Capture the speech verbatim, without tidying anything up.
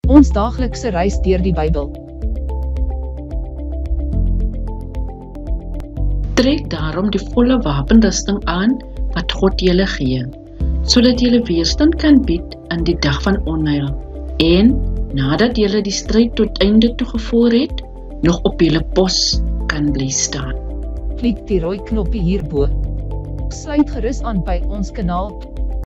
Ons daaglikse reis deur die Bybel. Trek daarom die volle wapenrusting aan wat God julle gee, sodat julle weerstand kan bied in die dag van onheil en, nadat julle die stryd tot einde toegevoer het, nog op julle pos kan bly staan. Klik die rooi knoppie hierbo. Sluit gerus aan by ons kanaal